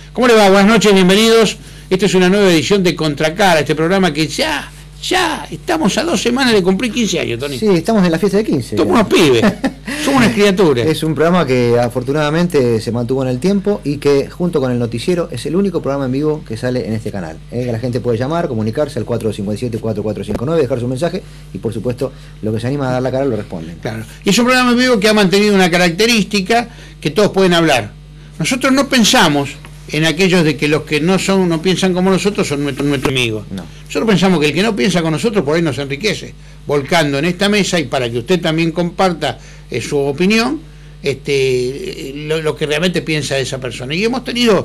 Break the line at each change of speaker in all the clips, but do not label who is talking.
¿Cómo le va? Buenas noches, bienvenidos. Esta es una nueva edición de Contracara, este programa que ya estamos a 2 semanas de cumplir 15 años, Tony.
Sí, estamos en la fiesta de 15.
Somos unos pibes, somos unas criaturas.
Es un programa que afortunadamente se mantuvo en el tiempo y que junto con el noticiero es el único programa en vivo que sale en este canal. Que la gente puede llamar, comunicarse al 457-4459, dejar su mensaje y por supuesto lo que se anima a dar la cara lo responden.
Claro. Y es un programa en vivo que ha mantenido una característica que todos pueden hablar. Nosotros no pensamos en aquellos de que los que no piensan como nosotros son nuestros amigos. No. Nosotros pensamos que el que no piensa con nosotros por ahí nos enriquece, volcando en esta mesa y para que usted también comparta su opinión, lo que realmente piensa de esa persona. Y hemos tenido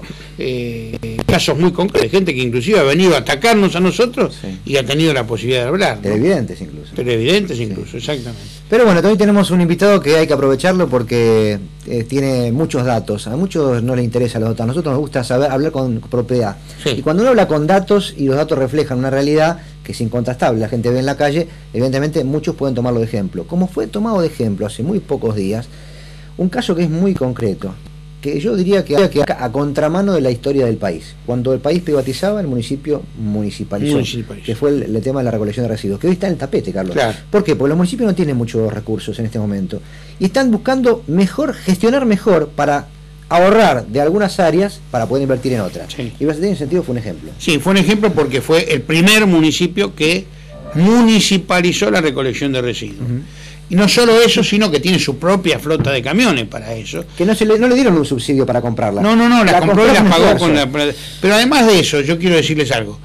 casos muy concretos de gente que inclusive ha venido a atacarnos a nosotros, sí, y ha tenido la posibilidad de hablar, ¿no?
Televidentes incluso.
Televidentes incluso, sí, exactamente.
Pero bueno, hoy tenemos un invitado que hay que aprovecharlo porque tiene muchos datos. A muchos no les interesa los datos, a nosotros nos gusta hablar con propiedad. Sí. Y cuando uno habla con datos y los datos reflejan una realidad que es incontrastable, la gente ve en la calle, evidentemente muchos pueden tomarlo de ejemplo. Como fue tomado de ejemplo hace muy pocos días, un caso que es muy concreto, que yo diría que a contramano de la historia del país. Cuando el país privatizaba, el municipio municipalizó. Que fue el tema de la recolección de residuos, que hoy está en el tapete, Carlos. Claro. ¿Por qué? Porque los municipios no tienen muchos recursos en este momento. Y están buscando gestionar mejor para ahorrar de algunas áreas para poder invertir en otras. Sí. Y en ese sentido fue un ejemplo. Sí, fue un ejemplo porque fue el primer municipio que municipalizó la recolección de residuos. Y no solo eso, sino que tiene su propia flota de camiones para eso. Que no le dieron un subsidio para comprarla. No, la compró y la pagó con la... Pero además de eso, yo quiero decirles algo.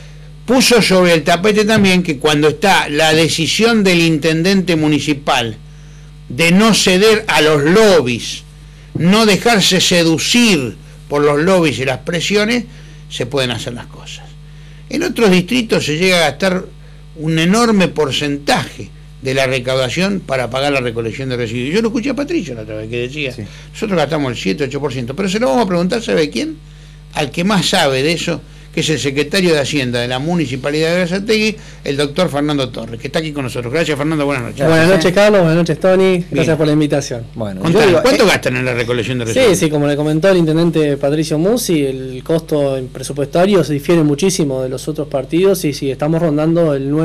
Puso sobre el tapete también que cuando está la decisión del intendente municipal de no ceder a los lobbies, no dejarse seducir por los lobbies y las presiones, se pueden hacer las cosas. En otros distritos se llega a gastar un enorme porcentaje de la recaudación para pagar la recolección de residuos. Yo lo escuché a Patricio la otra vez que decía, sí, nosotros gastamos el 7-8%, pero se lo vamos a preguntar, ¿sabe quién? Al que más sabe de eso, que es el secretario de Hacienda de la Municipalidad de Berazategui, el doctor Fernando Torres, que está aquí con nosotros. Gracias, Fernando, buenas noches.
Buenas noches, Carlos, buenas noches, Tony, gracias por la invitación.
Bueno, ¿cuánto gastan en la recolección de residuos?
Sí, como le comentó el intendente Patricio Musi, el costo presupuestario se difiere muchísimo de los otros partidos y sí, estamos rondando el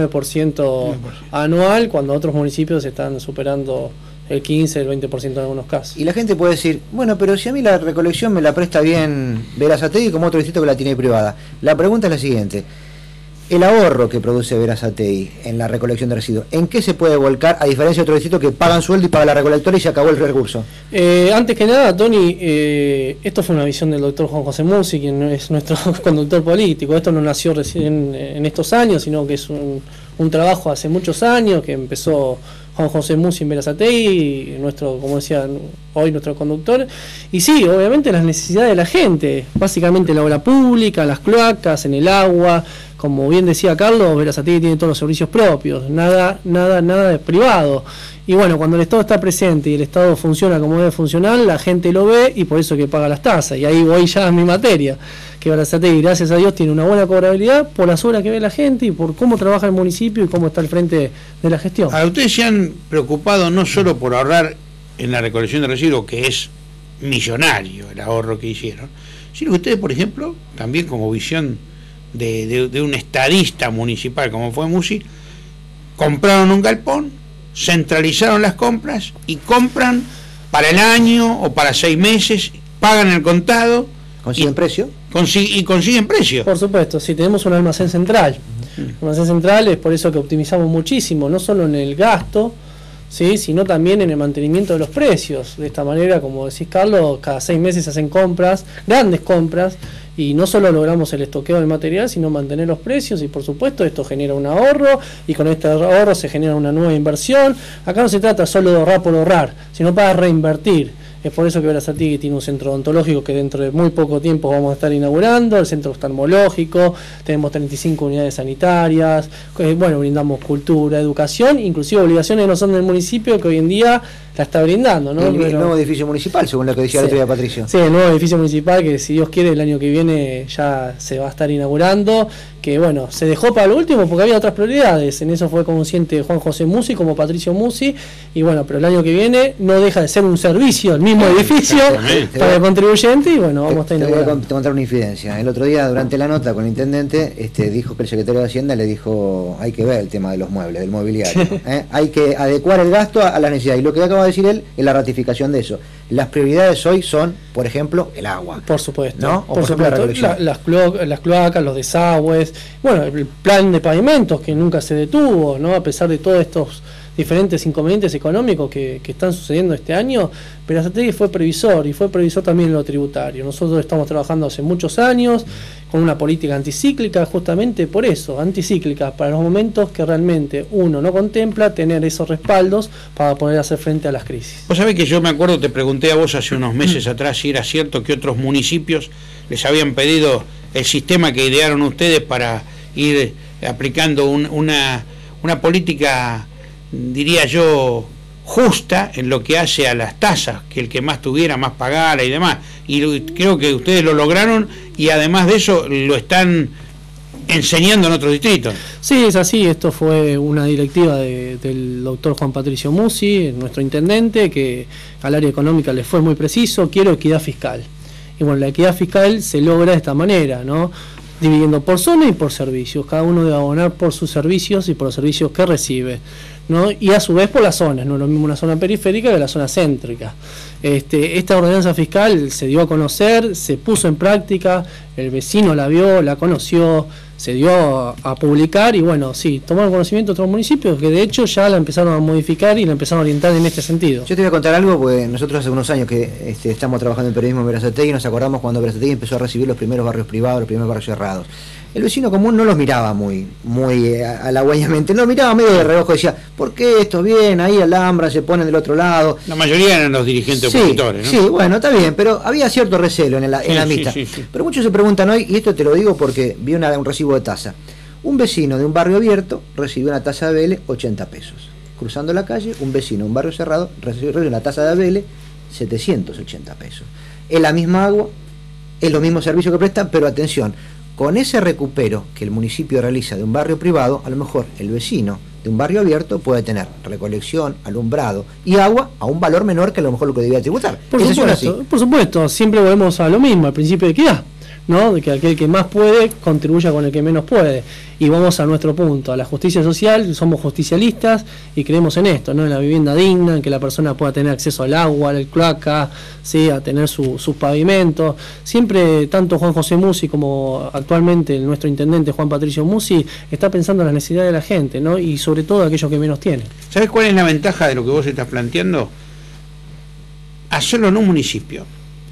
9% anual, cuando otros municipios están superando el 15, el 20% en algunos casos. Y la gente puede decir, bueno, pero si a mí la recolección me la presta bien Berazategui como otro distrito que la tiene privada. La pregunta es la siguiente: el ahorro que produce Berazategui en la recolección de residuos, ¿en qué se puede volcar a diferencia de otros distritos que pagan sueldo y pagan la recolectora y se acabó el recurso? Antes que nada, Tony, esto fue una visión del doctor Juan José Musi, quien es nuestro conductor político. Esto no nació recién en estos años, sino que es un trabajo hace muchos años que empezó Juan José Musi en Berazategui, como decía hoy nuestro conductor, y sí, obviamente las necesidades de la gente, básicamente la obra pública, las cloacas, en el agua, como bien decía Carlos, Berazategui tiene todos los servicios propios, nada de privado. Y bueno, cuando el Estado está presente y el Estado funciona como debe funcionar, la gente lo ve y por eso que paga las tasas. Y ahí voy ya a mi materia, que Berazategui, gracias a Dios, tiene una buena cobrabilidad por las obras que ve la gente y por cómo trabaja el municipio y cómo está al frente de la gestión.
Ahora, ustedes se han preocupado no solo por ahorrar en la recolección de residuos, que es millonario el ahorro que hicieron, sino que ustedes, por ejemplo, también como visión de un estadista municipal como fue Musi, compraron un galpón, centralizaron las compras y compran para el año o para 6 meses, pagan el contado.
¿Consiguen precio?
Y consiguen precio.
Por supuesto, si tenemos un almacén central. El almacén central es por eso que optimizamos muchísimo, no solo en el gasto, ¿sí?, sino también en el mantenimiento de los precios. De esta manera, como decís, Carlos, cada 6 meses se hacen compras, grandes compras, y no solo logramos el estoqueo del material, sino mantener los precios, y por supuesto esto genera un ahorro, y con este ahorro se genera una nueva inversión. Acá no se trata solo de ahorrar por ahorrar, sino para reinvertir. Es por eso que Berazategui tiene un centro odontológico que dentro de muy poco tiempo vamos a estar inaugurando, el centro oftalmológico, tenemos 35 unidades sanitarias, bueno, brindamos cultura, educación, inclusive obligaciones que no son del municipio, que hoy en día la está brindando, ¿no?
El nuevo edificio municipal, según lo que decía el otro día Patricio.
Sí, el nuevo edificio municipal que, si Dios quiere, el año que viene ya se va a estar inaugurando, que bueno, se dejó para lo último porque había otras prioridades. En eso fue consciente Juan José Musi como Patricio Musi, y bueno, pero el año que viene no deja de ser un servicio el mismo edificio para el contribuyente, y bueno, vamos a estar inaugurando.
Te voy a contar una infidencia. El otro día, durante la nota con el intendente, dijo que el secretario de Hacienda le dijo: hay que ver el tema de los muebles, del mobiliario, hay que adecuar el gasto a la necesidad, y lo que acaba de decir él es la ratificación de eso. Las prioridades hoy son, por ejemplo, el agua.
Por supuesto,
¿no?
por supuesto, las cloacas, los desagües, bueno, el plan de pavimentos que nunca se detuvo, ¿no? A pesar de todos estos diferentes inconvenientes económicos que están sucediendo este año, Berazategui fue previsor, y fue previsor también en lo tributario. Nosotros estamos trabajando hace muchos años con una política anticíclica, justamente por eso, anticíclica, para los momentos que realmente uno no contempla tener esos respaldos para poder hacer frente a las crisis.
Vos sabés que yo me acuerdo, te pregunté a vos hace unos meses atrás si era cierto que otros municipios les habían pedido el sistema que idearon ustedes para ir aplicando una política, diría yo, justa en lo que hace a las tasas, que el que más tuviera más pagara y demás, y creo que ustedes lo lograron, y además de eso lo están enseñando en otros distritos.
Sí, es así. Esto fue una directiva del doctor Juan Patricio Musi, nuestro intendente, que al área económica le fue muy preciso: quiero equidad fiscal. Y bueno, la equidad fiscal se logra de esta manera, ¿no? Dividiendo por zona y por servicios. Cada uno debe abonar por sus servicios y por los servicios que recibe, ¿no? Y a su vez por las zonas, no es lo mismo una zona periférica que la zona céntrica. Esta ordenanza fiscal se dio a conocer, se puso en práctica, el vecino la vio, la conoció, se dio a publicar, y bueno, sí, tomaron conocimiento otros municipios que de hecho ya la empezaron a modificar y la empezaron a orientar en este sentido.
Yo te voy a contar algo, porque nosotros hace unos años que estamos trabajando en periodismo en Berazategui, y nos acordamos cuando Berazategui empezó a recibir los primeros barrios privados, los primeros barrios cerrados. El vecino común no los miraba muy halagüeñamente, no miraba medio de reojo, decía: ¿por qué estos vienen ahí Alhambra, se ponen del otro lado?
La mayoría eran los dirigentes opositores, ¿no?
Sí, bueno, está bien, pero había cierto recelo en la amistad. Sí. Pero muchos se preguntan hoy, y esto te lo digo porque vi un recibo de tasa. Un vecino de un barrio abierto recibió una tasa de ABL 80 pesos. Cruzando la calle, un vecino de un barrio cerrado recibió una tasa de ABL 780 pesos. Es la misma agua, es lo mismo servicio que prestan, pero atención, con ese recupero que el municipio realiza de un barrio privado, a lo mejor el vecino de un barrio abierto puede tener recolección, alumbrado y agua a un valor menor que a lo mejor lo que debía tributar.
Por supuesto, siempre volvemos a lo mismo, al principio de equidad, ¿no? De que aquel que más puede contribuya con el que menos puede. Y vamos a nuestro punto, a la justicia social. Somos justicialistas y creemos en esto, ¿no? En la vivienda digna, en que la persona pueda tener acceso al agua, al cloaca, ¿sí? A tener sus pavimentos. Siempre, tanto Juan José Musi como actualmente nuestro intendente Juan Patricio Musi está pensando en las necesidades de la gente, ¿no? Y sobre todo aquellos que menos tienen.
¿Sabes cuál es la ventaja de lo que vos estás planteando? Hacerlo en un municipio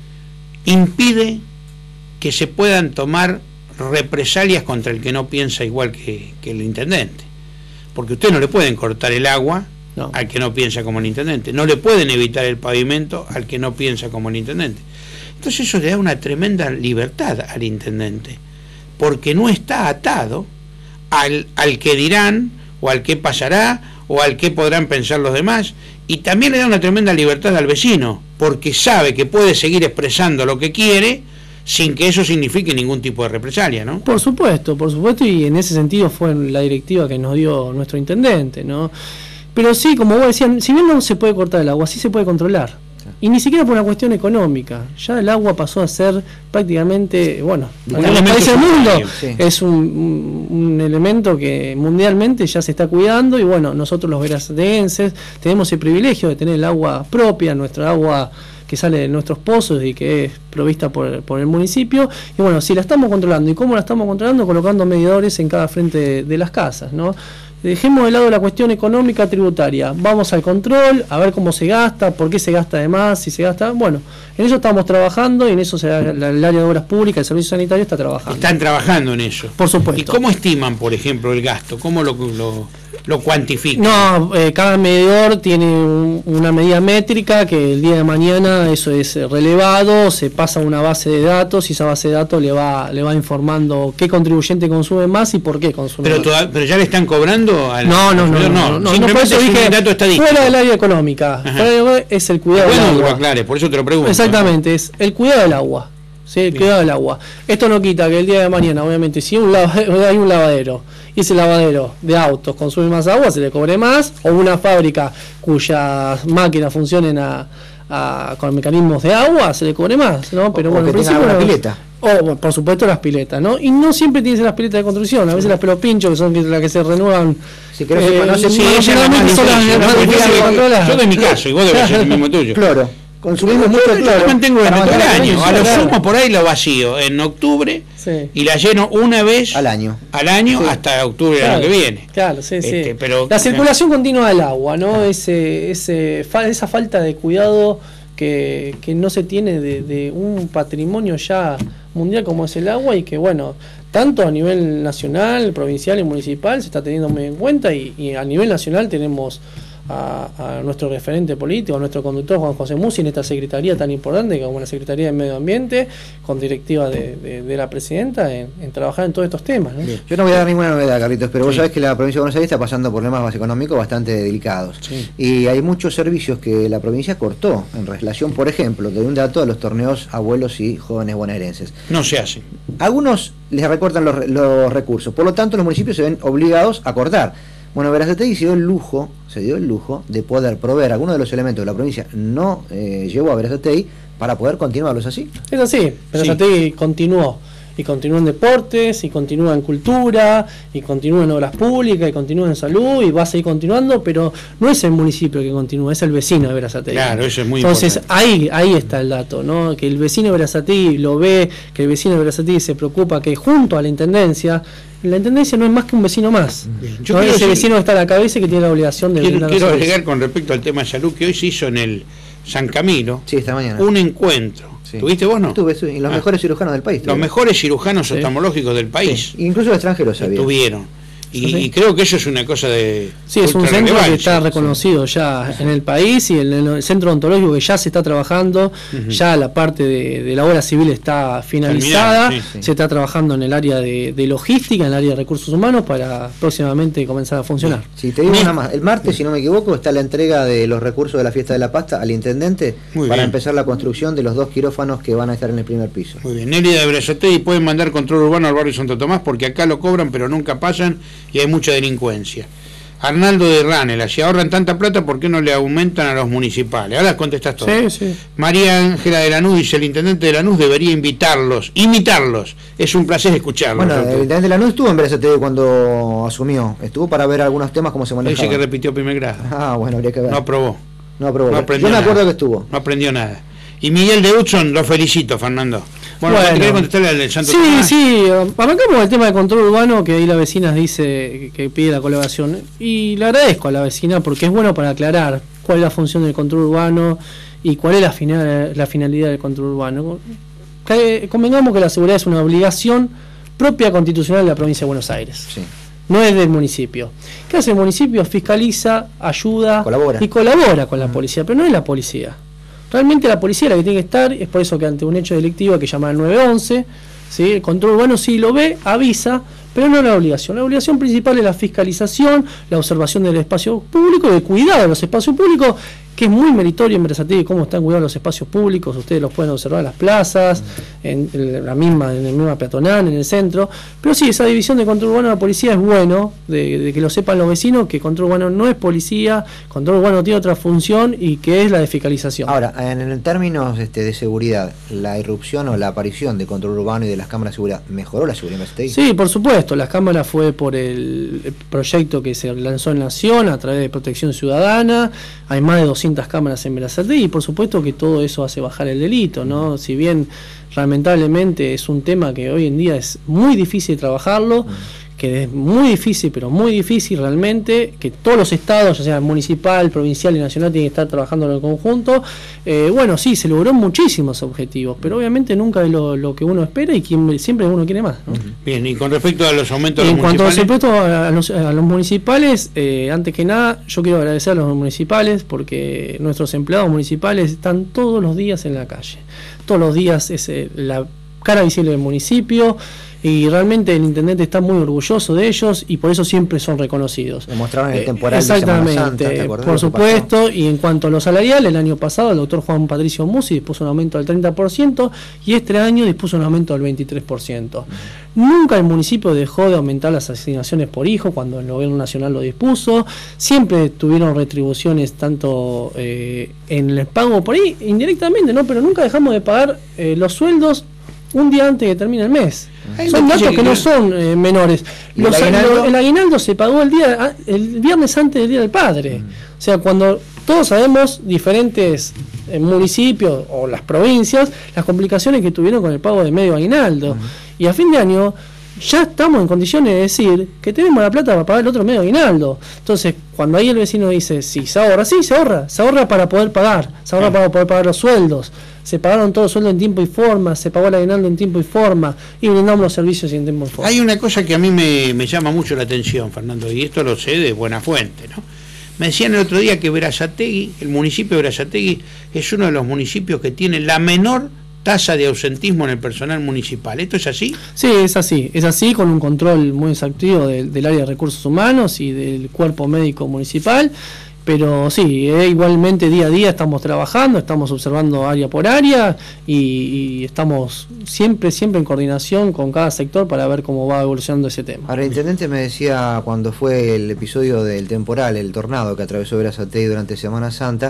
impide que se puedan tomar represalias contra el que no piensa igual que el intendente, porque ustedes no le pueden cortar el agua al que no piensa como el intendente, no le pueden evitar el pavimento al que no piensa como el intendente. Entonces eso le da una tremenda libertad al intendente, porque no está atado al que dirán, o al que pasará, o al que podrán pensar los demás, y también le da una tremenda libertad al vecino, porque sabe que puede seguir expresando lo que quiere sin que eso signifique ningún tipo de represalia, ¿no? Por supuesto,
y en ese sentido fue la directiva que nos dio nuestro intendente, ¿no? Pero sí, como vos decías, si bien no se puede cortar el agua, sí se puede controlar. Sí. Y ni siquiera por una cuestión económica. Ya el agua pasó a ser prácticamente, bueno, en los países del mundo, sí. Es un elemento que mundialmente ya se está cuidando, y bueno, nosotros los berazateguenses tenemos el privilegio de tener el agua propia, nuestra agua que sale de nuestros pozos y que es provista por el municipio. Y bueno, si la estamos controlando, ¿y cómo la estamos controlando? Colocando medidores en cada frente de las casas, ¿no? Dejemos de lado la cuestión económica tributaria, vamos al control, a ver cómo se gasta, por qué se gasta de más, si se gasta. Bueno, en eso estamos trabajando, y en eso el área de obras públicas, el servicio sanitario está trabajando.
Están trabajando en eso.
Por supuesto.
¿Y cómo estiman, por ejemplo, el gasto? ¿Cómo lo lo cuantifica?
No, cada medidor tiene una medida métrica que el día de mañana eso es relevado, se pasa a una base de datos y esa base de datos le va informando qué contribuyente consume más y por qué consume más.
Pero ya le están cobrando al
No, por eso dije,
dato estadístico.
fuera del área económica, es el cuidado del agua.
Claro, por eso te lo pregunto.
Exactamente, es el cuidado del agua. ¿Sí? El cuidado del agua. Esto no quita que el día de mañana, obviamente, si hay un lavadero y ese lavadero de autos consume más agua, se le cobre más, o una fábrica cuyas máquinas funcionen con mecanismos de agua, se le cobre más, ¿no? Pero bueno,
en principio la pileta.
O por supuesto las piletas, ¿no? Y no siempre tienes las piletas de construcción, a veces las pelopinchos, que son las que se renuevan.
Si querés, no sé si
yo doy mi caso y vos debes ser el mismo tuyo.
Cloro. Consumimos mucho cloro.
Yo mantengo durante todo el año. A lo sumo por ahí lo vacío en octubre y la lleno una vez
al año
hasta octubre del año que viene.
Claro, sí.
Pero,
la circulación continua del agua, ¿no? Esa falta de cuidado que no se tiene de un patrimonio ya mundial como es el agua y que, bueno, tanto a nivel nacional, provincial y municipal se está teniendo muy en cuenta y a nivel nacional tenemos a nuestro referente político, a nuestro conductor Juan José Musi en esta secretaría tan importante como la Secretaría de Medio Ambiente, con directiva de la presidenta en trabajar en todos estos temas, ¿no?
Yo no voy a dar ninguna novedad, Carlitos, pero vos sabés que la provincia de Buenos Aires está pasando por problemas económicos bastante delicados. Y hay muchos servicios que la provincia cortó en relación, por ejemplo, de un dato a los torneos abuelos y jóvenes bonaerenses.
No se hace.
Algunos les recortan los recursos, por lo tanto los municipios se ven obligados a cortar. Bueno, Berazategui se dio el lujo de poder proveer algunos de los elementos que la provincia no llevó a Berazategui para poder continuarlos así.
Es así, Berazategui continuó. Y continúa en deportes, y continúa en cultura, y continúa en obras públicas, y continúa en salud, y va a seguir continuando, pero no es el municipio que continúa, es el vecino de Berazategui.
Claro, eso es muy
Entonces,
importante.
ahí está el dato, ¿no? Que el vecino de Berazategui lo ve, que el vecino de Berazategui se preocupa, que junto a la intendencia no es más que un vecino más. No es ese vecino que está a la cabeza y que tiene la obligación de
quiero agregar con respecto al tema de salud que hoy se hizo en el San Camilo
esta mañana
un encuentro. ¿Tuviste vos, no?
Estuve, y los mejores cirujanos del país.
Los mejores cirujanos oftalmológicos del país.
Incluso extranjeros sabían.
Estuvieron. Y creo que eso es una cosa de...
Sí, es un centro que está reconocido ya en el país y en el centro odontológico que ya se está trabajando, ya la parte de la obra civil está finalizada, se está trabajando en el área de logística, en el área de recursos humanos para próximamente comenzar a funcionar.
Sí, te digo una más, el martes, si no me equivoco, está la entrega de los recursos de la fiesta de la pasta al intendente para empezar la construcción de los 2 quirófanos que van a estar en el primer piso.
Muy bien, Nelly de Berazategui pueden mandar control urbano al barrio Santo Tomás porque acá lo cobran pero nunca pasan y hay mucha delincuencia. Arnaldo de Ranela, si ahorran tanta plata, ¿por qué no le aumentan a los municipales? Ahora contestas todo. María Ángela de Lanús dice, el intendente de Lanús debería imitarlos. Es un placer escucharlos.
Bueno, el intendente de Lanús estuvo en Berazategui cuando asumió. Estuvo para ver algunos temas cómo se manejaban.
Dice que repitió primer grado.
Bueno, habría que ver.
No aprobó.
No aprendió. Yo me acuerdo que estuvo.
No aprendió nada. Y Miguel de Hudson, lo felicito, Fernando. Bueno, ¿querés contestarle al Santo Tomás?
Sí, arrancamos el tema de control urbano, que ahí la vecina dice que pide la colaboración. Y le agradezco a la vecina porque es bueno para aclarar cuál es la función del control urbano y cuál es la finalidad del control urbano. Convengamos que la seguridad es una obligación propia constitucional de la provincia de Buenos Aires. No es del municipio. ¿Qué hace el municipio? Fiscaliza, ayuda y colabora con la policía, pero no es la policía. Realmente la policía la que tiene que estar, es por eso que ante un hecho delictivo hay que llamar al 911, ¿sí? El control urbano sí lo ve, avisa, pero no la obligación. La obligación principal es la fiscalización, la observación del espacio público y el cuidado de los espacios públicos, que es muy meritorio en Berazategui cómo están cuidados los espacios públicos. Ustedes los pueden observar en las plazas, en el misma peatonal, en el centro. Pero sí, esa división de control urbano de la policía es bueno, de que lo sepan los vecinos, que control urbano no es policía, control urbano tiene otra función y que es la de fiscalización.
Ahora, en términos de seguridad, ¿la irrupción o la aparición de control urbano y de las cámaras de seguridad mejoró la seguridad en Berazategui?
Sí, por supuesto. Las cámaras fue por el proyecto que se lanzó en Nación a través de Protección Ciudadana. Hay más de 200 cámaras en Berazategui y por supuesto que todo eso hace bajar el delito, ¿no? Si bien lamentablemente es un tema que hoy en día es muy difícil trabajarlo, que es muy difícil, pero muy difícil realmente, que todos los estados, ya sea municipal, provincial y nacional, tienen que estar trabajando en el conjunto. Bueno, sí, se logró muchísimos objetivos, pero obviamente nunca es lo que uno espera y siempre uno quiere más, ¿no?
Bien, y con respecto a los aumentos de
los municipales. En cuanto a los municipales, antes que nada, yo quiero agradecer a los municipales porque nuestros empleados municipales están todos los días en la calle. Todos los días es la cara visible del municipio. Y realmente el intendente está muy orgulloso de ellos y por eso siempre son reconocidos.
Demostraron en el temporal
exactamente,
de Semana Santa, ¿te acordás?
Por supuesto, y en cuanto a lo salarial, el año pasado el doctor Juan Patricio Musi dispuso un aumento del 30% y este año dispuso un aumento del 23%. Nunca el municipio dejó de aumentar las asignaciones por hijo cuando el gobierno nacional lo dispuso. Siempre tuvieron retribuciones tanto en el pago por ahí, indirectamente, ¿no? Pero nunca dejamos de pagar los sueldos un día antes de que termine el mes. Son datos que no son menores. El aguinaldo se pagó el viernes antes del Día del Padre. O sea, cuando todos sabemos diferentes municipios o las provincias, las complicaciones que tuvieron con el pago de medio aguinaldo. Y a fin de año ya estamos en condiciones de decir que tenemos la plata para pagar el otro medio aguinaldo. Entonces, cuando ahí el vecino dice, sí, se ahorra para poder pagar, se ahorra para poder pagar los sueldos. Se pagaron todos los sueldos en tiempo y forma, se pagó el aguinaldo en tiempo y forma y brindamos los servicios en tiempo y forma.
Hay una cosa que a mí me llama mucho la atención, Fernando, y esto lo sé de buena fuente, ¿no? Me decían el otro día que Berazategui, el municipio de Berazategui, es uno de los municipios que tiene la menor tasa de ausentismo en el personal municipal. ¿Esto es así?
Sí, es así, con un control muy exhaustivo del área de recursos humanos y del cuerpo médico municipal. Pero sí, igualmente día a día estamos trabajando, estamos observando área por área y estamos siempre en coordinación con cada sector para ver cómo va evolucionando ese tema.
Ahora, el intendente me decía cuando fue el episodio del temporal, el tornado que atravesó Berazategui durante Semana Santa,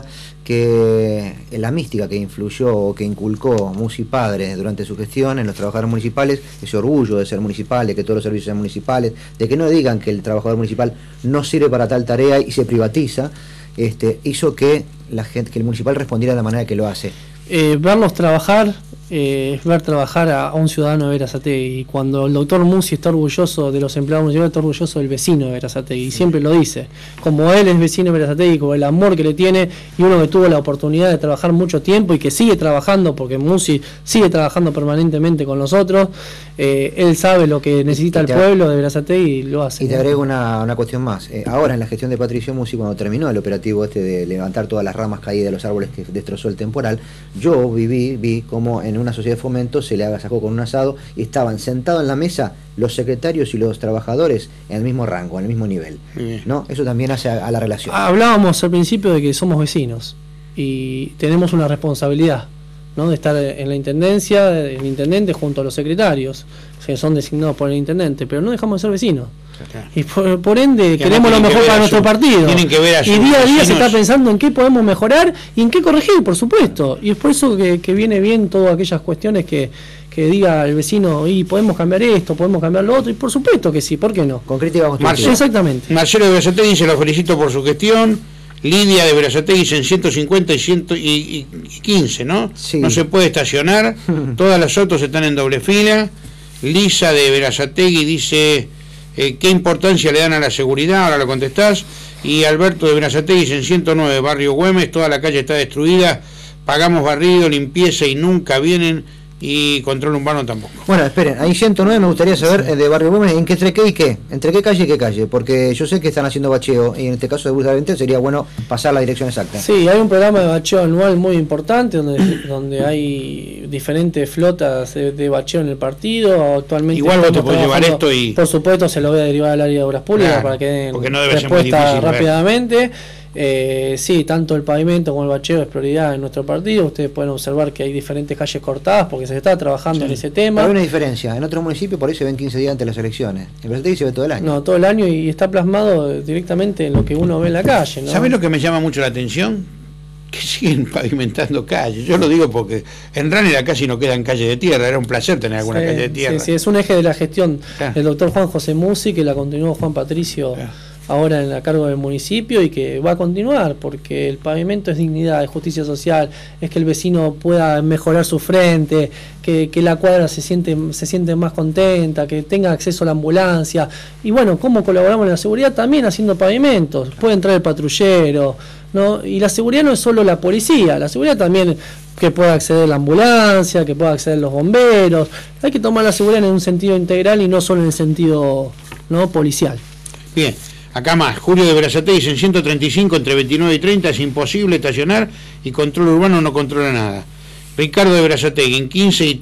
que la mística que influyó o que inculcó Musi padre durante su gestión en los trabajadores municipales, ese orgullo de ser municipal, de que todos los servicios sean municipales, de que no digan que el trabajador municipal no sirve para tal tarea y se privatiza, hizo que que el municipal respondiera de la manera que lo hace.
Verlos trabajar es ver trabajar a un ciudadano de Berazategui. Y cuando el doctor Musi está orgulloso de los empleados municipales, está orgulloso del vecino de Berazategui, y siempre lo dice. Como él es vecino de Berazategui, con el amor que le tiene, y uno que tuvo la oportunidad de trabajar mucho tiempo y que sigue trabajando, porque Musi sigue trabajando permanentemente con nosotros, él sabe lo que necesita el pueblo de Berazategui y lo hace.
Y te agrego una cuestión más. Ahora, en la gestión de Patricio Musi, cuando terminó el operativo de levantar todas las ramas caídas de los árboles que destrozó el temporal, yo vi cómo en una sociedad de fomento se le sacó con un asado y estaban sentados en la mesa los secretarios y los trabajadores en el mismo rango, en el mismo nivel, ¿no? Eso también hace a la relación.
Hablábamos al principio de que somos vecinos y tenemos una responsabilidad, ¿no? De estar en la intendencia, el intendente junto a los secretarios, que son designados por el intendente, pero no dejamos de ser vecinos. Y por ende queremos lo mejor para nuestro partido.
Y
día a día se está pensando en qué podemos mejorar y en qué corregir, por supuesto. Y es por eso que viene bien todas aquellas cuestiones que diga el vecino, y podemos cambiar esto, podemos cambiar lo otro, y por supuesto que sí, ¿por qué no?
Con crítica constructiva.
Exactamente.
Marcelo de Berazategui se lo felicito por su gestión. Lidia de Berazategui en 150 y 115, ¿no? Sí. No se puede estacionar. Todas las autos están en doble fila. Lisa de Berazategui dice qué importancia le dan a la seguridad, ahora lo contestás. Y Alberto de Berazategui en 109, Barrio Güemes, toda la calle está destruida, pagamos barrido, limpieza y nunca vienen, y control urbano tampoco.
Bueno, esperen, ahí 109 me gustaría saber de Barrio Gómez, entre qué y qué, entre qué calle y qué calle, porque yo sé que están haciendo bacheo y en este caso de Bustamante sería bueno pasar la dirección exacta.
Sí, hay un programa de bacheo anual muy importante donde hay diferentes flotas de bacheo en el partido. Actualmente
igual vos te podés llevar esto y...
Por supuesto se lo voy a derivar al área de obras públicas, claro, para que den respuesta rápidamente. Sí, tanto el pavimento como el bacheo es prioridad en nuestro partido. Ustedes pueden observar que hay diferentes calles cortadas porque se está trabajando en ese tema.
Hay una diferencia, en otros municipios por ahí se ven 15 días antes de las elecciones, en Berazategui se ve todo el año.
No, todo el año, y está plasmado directamente en lo que uno ve en la calle, ¿no?
¿Sabés lo que me llama mucho la atención? Que siguen pavimentando calles. Yo lo digo porque en Ranera casi no quedan calles de tierra, era un placer tener alguna calle de tierra.
Sí, es un eje de la gestión del doctor Juan José Musi, que la continuó Juan Patricio. ahora en la cargo del municipio y que va a continuar, porque el pavimento es dignidad, es justicia social, es que el vecino pueda mejorar su frente, que la cuadra se siente más contenta, que tenga acceso a la ambulancia. Y bueno, ¿cómo colaboramos en la seguridad? También haciendo pavimentos. Puede entrar el patrullero, ¿no? Y la seguridad no es solo la policía, la seguridad también que pueda acceder la ambulancia, que pueda acceder los bomberos. Hay que tomar la seguridad en un sentido integral y no solo en el sentido, ¿no?, policial.
Bien, acá más. Julio de Berazategui dice: en 135 entre 29 y 30 es imposible estacionar y control urbano no controla nada. Ricardo de Berazategui: en 15 y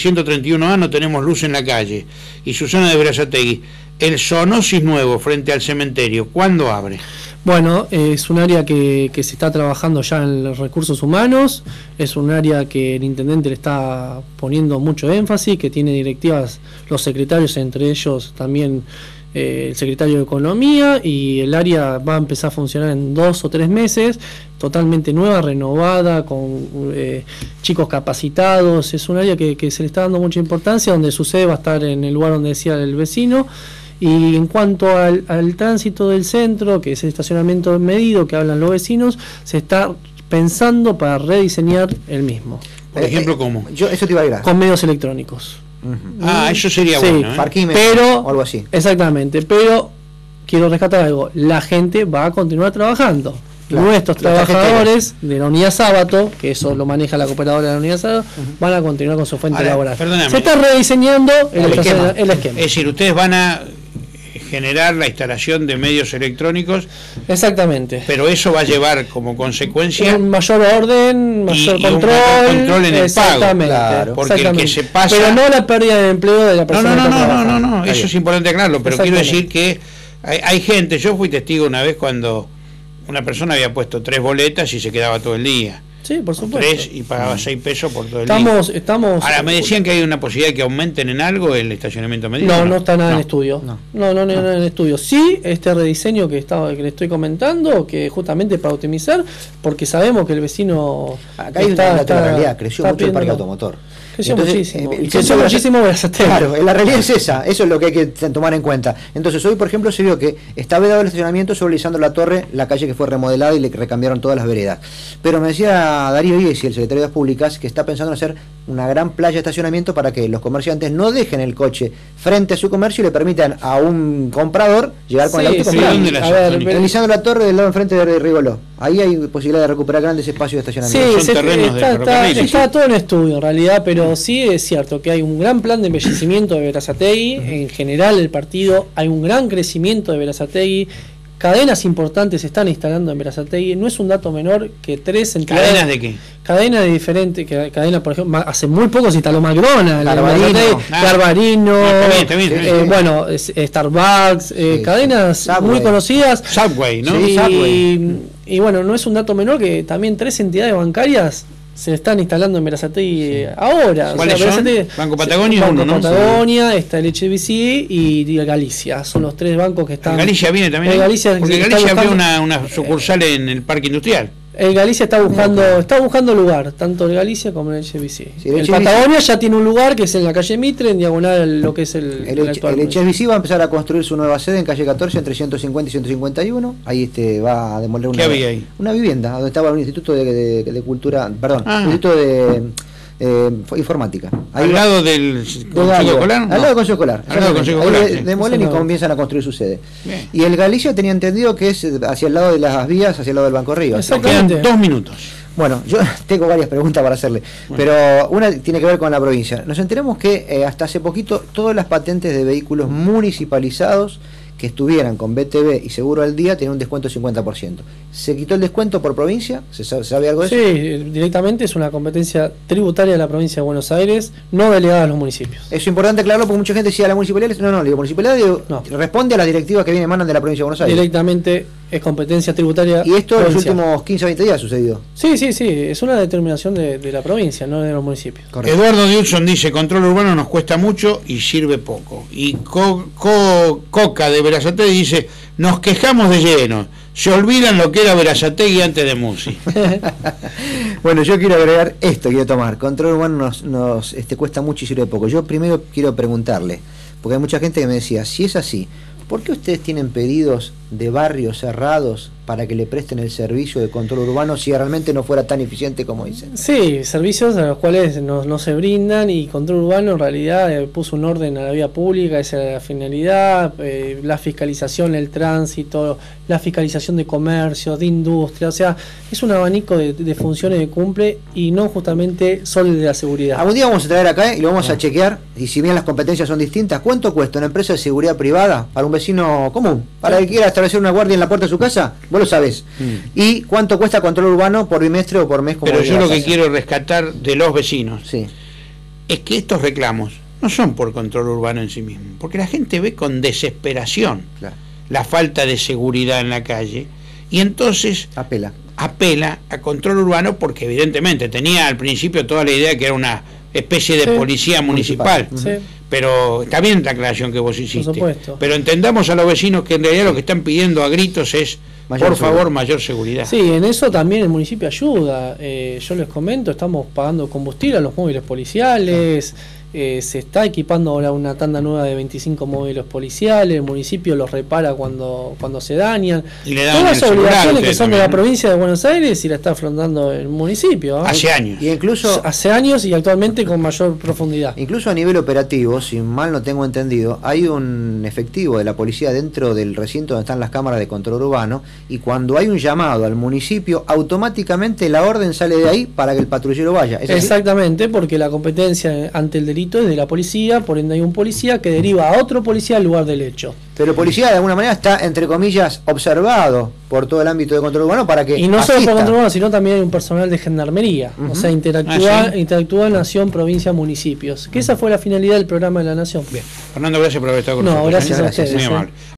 131A no tenemos luz en la calle. Y Susana de Berazategui: el Zoonosis nuevo frente al cementerio, ¿cuándo abre?
Bueno, es un área que se está trabajando ya en los recursos humanos, es un área que el intendente le está poniendo mucho énfasis, que tiene directivas los secretarios, entre ellos también el secretario de Economía, y el área va a empezar a funcionar en 2 o 3 meses, totalmente nueva, renovada, con chicos capacitados. Es un área que se le está dando mucha importancia, donde su sede va a estar en el lugar donde decía el vecino. Y en cuanto al tránsito del centro, que es el estacionamiento medido que hablan los vecinos, se está pensando para rediseñar el mismo.
Por ejemplo, ¿cómo?
Eso te iba a ir.
Con medios electrónicos.
Eso sería
sí,
bueno,
pero,
o algo así.
Exactamente, pero quiero rescatar algo. La gente va a continuar trabajando. Claro, nuestros trabajadores de la unidad Sábato, que eso lo maneja la cooperadora de la unidad Sábato, van a continuar con su fuente laboral.
Perdóname.
Se está rediseñando el esquema.
Es decir, ustedes van a generar la instalación de medios electrónicos.
Exactamente.
Pero eso va a llevar como consecuencia
un mayor orden, mayor control
en el pago.
Claro,
porque el que se pasa.
Pero no la pérdida de empleo de la persona.
No, eso es importante aclararlo. Pero quiero decir que hay gente. Yo fui testigo una vez cuando una persona había puesto 3 boletas y se quedaba todo el día.
Sí, por supuesto.
3 y pagaba 6 pesos por todo el día. Ahora, me decían que hay una posibilidad de que aumenten en algo el estacionamiento medido.
No está nada en estudio. No en estudio. Sí, este rediseño que le estoy comentando, que justamente para optimizar, porque sabemos que el vecino.
Acá hay una realidad, creció mucho el parque automotor.
Creció muchísimo. Creció muchísimo Berazategui.
Claro, la realidad es esa, eso es lo que hay que tomar en cuenta. Entonces, hoy, por ejemplo, se vio que está vedado el estacionamiento sobre Lisandro La Torre, la calle que fue remodelada y le recambiaron todas las veredas. Pero me decía Darío Iesi, el secretario de Obras Públicas, que está pensando en hacer una gran playa de estacionamiento para que los comerciantes no dejen el coche frente a su comercio y le permitan a un comprador llegar con el auto y comprar. En Lisandro La Torre, del lado enfrente de Rigoló. Ahí hay posibilidad de recuperar grandes espacios de estacionamiento.
Sí, está todo en estudio en realidad, pero sí es cierto que hay un gran plan de embellecimiento de Berazategui. En general el partido, hay un gran crecimiento de Berazategui. Cadenas importantes se están instalando en Berazategui. No es un dato menor que 3 entidades.
¿Cadenas de qué?
Cadenas de diferentes. Cadenas, por ejemplo, hace muy poco se instaló McDonald's,
Garbarino.
Bueno, Starbucks, cadenas
Subway.
Muy conocidas.
Subway, ¿no?
Y bueno, no es un dato menor que también 3 entidades bancarias se están instalando en Berazategui ahora.
¿Cuáles son? Banco Patagonia,
Banco Patagonia, está el HBC y Galicia. Son los 3 bancos que están.
Galicia viene también. Porque Galicia abrió una sucursal en el Parque Industrial.
El Galicia está buscando lugar, tanto el Galicia como el HBC. El Patagonia ya tiene un lugar que es en la calle Mitre, en diagonal lo que es el actual.
El HBC va a empezar a construir su nueva sede en calle 14, entre 150 y 151. Ahí va a demoler una vivienda, donde estaba un instituto de cultura, perdón, un instituto de informática.
Al lado del Consejo Escolar.
Al lado del Consejo Escolar. Demolen y comienzan a construir su sede. Bien. Y el Galicia tenía entendido que es hacia el lado de las vías, hacia el lado del Banco Río.
Exactamente.
2 minutos.
Bueno, yo tengo varias preguntas para hacerle, pero una tiene que ver con la provincia. Nos enteramos que hasta hace poquito todas las patentes de vehículos municipalizados que estuvieran con BTV y Seguro al Día tenían un descuento del 50%. ¿Se quitó el descuento por provincia? ¿Se sabe algo de eso?
Sí, directamente es una competencia tributaria de la provincia de Buenos Aires, no delegada a los municipios.
Eso es importante aclararlo porque mucha gente decía la municipalidad. No, la municipalidad responde a las directivas que emanan de la provincia de Buenos Aires.
Directamente es competencia tributaria.
¿Y esto en los últimos 15 o 20 días ha sucedido?
Sí, es una determinación de la provincia, no de los municipios.
Correcto. Eduardo Dudson dice: control urbano nos cuesta mucho y sirve poco. Y Coca de Berazategui dice: nos quejamos de lleno, se olvidan lo que era Berazategui antes de Musi.
Bueno, yo quiero agregar esto, quiero tomar. Control urbano nos cuesta mucho y sirve poco. Yo primero quiero preguntarle, porque hay mucha gente que me decía, si es así, ¿Por qué ustedes tienen pedidos de barrios cerrados para que le presten el servicio de control urbano si realmente no fuera tan eficiente como dicen?
Sí, servicios a los cuales no se brindan, y control urbano en realidad puso un orden a la vía pública, esa era la finalidad, la fiscalización, el tránsito, la fiscalización de comercio, de industria, o sea, es un abanico de funciones que cumple y no justamente solo el de la seguridad.
Algún día vamos a traer acá y lo vamos a chequear, y si bien las competencias son distintas, ¿cuánto cuesta una empresa de seguridad privada para un vecino común? Para el que quiera establecer una guardia en la puerta de su casa, vos lo sabés. ¿Y cuánto cuesta control urbano por bimestre o por mes?
Pero yo lo que quiero rescatar de los vecinos es que estos reclamos no son por control urbano en sí mismo, porque la gente ve con desesperación la falta de seguridad en la calle, y entonces apela a control urbano, porque evidentemente tenía al principio toda la idea que era una especie de policía municipal. Pero está bien la aclaración que vos hiciste, pero entendamos a los vecinos que en realidad lo que están pidiendo a gritos es por favor mayor seguridad.
Sí, en eso también el municipio ayuda. Yo les comento, estamos pagando combustible a los móviles policiales. Se está equipando ahora una tanda nueva de 25 móviles policiales, el municipio los repara cuando se dañan.
Y le dan
todas las obligaciones que son de la provincia de Buenos Aires y la está afrontando el municipio.
Hace años.
Y incluso
hace años y actualmente con mayor profundidad.
Incluso a nivel operativo, si mal no tengo entendido, hay un efectivo de la policía dentro del recinto donde están las cámaras de control urbano, y cuando hay un llamado al municipio, automáticamente la orden sale de ahí para que el patrullero vaya. ¿Es así?
Exactamente, porque la competencia ante el delito es de la policía, por ende hay un policía que deriva a otro policía al lugar del hecho.
Pero el policía de alguna manera está, entre comillas, observado por todo el ámbito de control urbano para que
y no solo por control urbano, sino también hay un personal de gendarmería. O sea, interactúa Nación, provincia, municipios. Que esa fue la finalidad del programa de la Nación.
Bien. Fernando, gracias por haber estado con nosotros.
No, gracias a ustedes.
Muy amable.